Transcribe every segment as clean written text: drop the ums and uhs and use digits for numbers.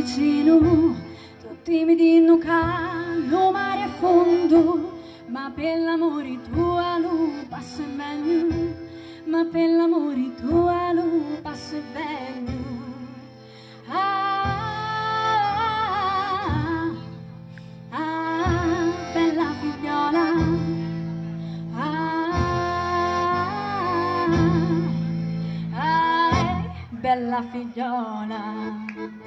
vicino, tutti mi dicono che lo mare è fondo, ma per l'amore tuo lo passa meglio, ma per l'amore tuo lo passa meglio. Bella figliola, bella figliola.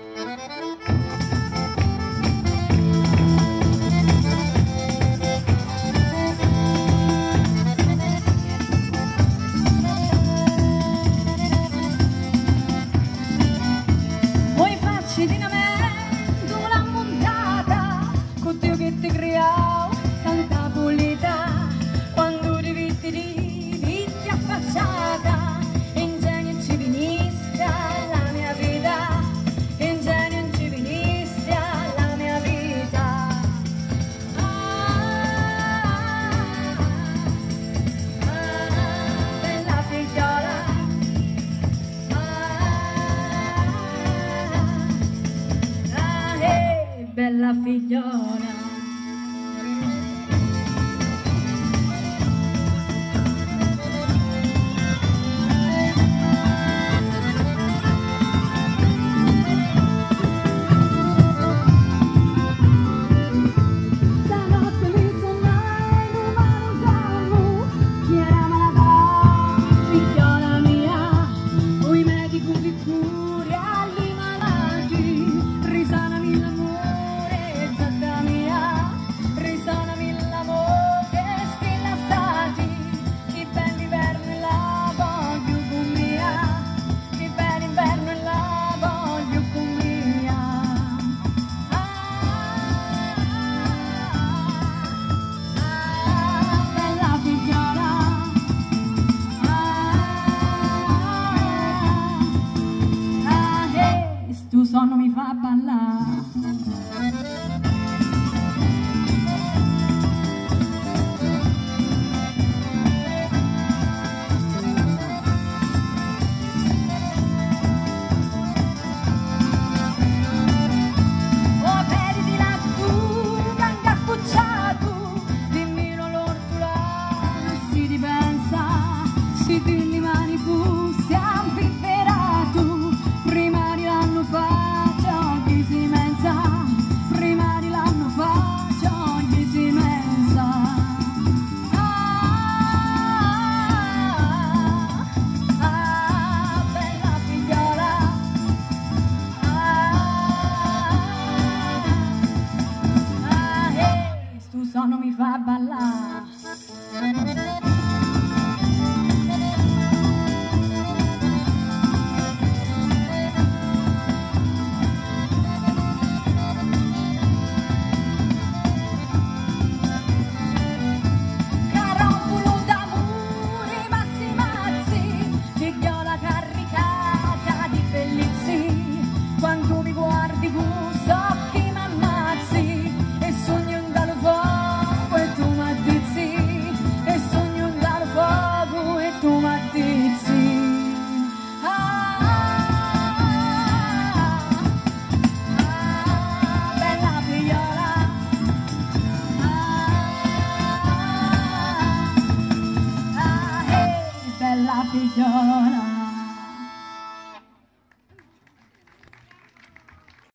Vuoi farci dinamento una montata, con Dio che ti crea tanta pulita, quando ti vitti affacciata, ingegno e ci viniste alla mia vita, ingegno e ci viniste alla mia vita. Bella figliola, bella figliola. Stanotte mi sonnai in un manosarmo, chi era malata, figliola mia, oi medico vi curi agli malati, risanami l'amore, zatta mia, risanami l'amore, stilla stati, che bell'inverno e la voglio con mia, che bell'inverno e la voglio con mia. Bella figliola, stu sonno mi fa ballare. Oh, perdi lassù, manca accucciato, dimmi l'ortolano, si ripensa, si dilli mani fu, siamo viveratu, prima di l'anno fa, giochi si mensa, prima di l'anno fa, giochi si mensa. Bella figliola, stu sonno mi fa ballare. Carombolo d'amore, mazzi mazzi, figliola caricata di bellezze, quando mi guardi